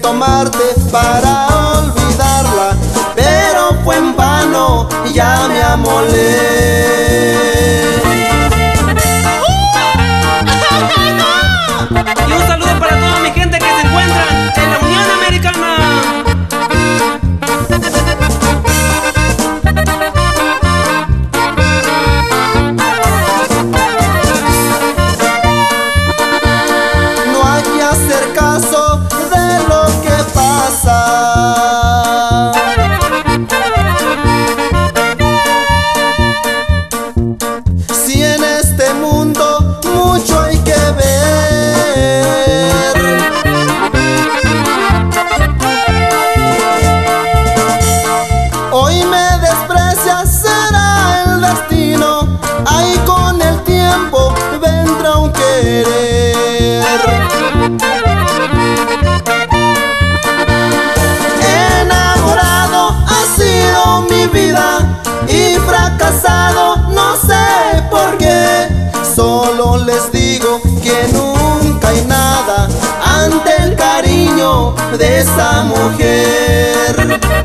tomarte para olvidarla, pero fue en vano, ya me amolé. Y un saludo para toda mi gente que se encuentran en la Unión Americana. No hay que hacer caso de lo que pasa. Si en este mundo mucho hay que ver, hoy me desprecias, será el destino, ahí con el tiempo vendrá un querer. Enamorado ha sido mi vida y fracasado no sé por qué. Solo les digo que nunca hay nada ante el cariño de esa mujer.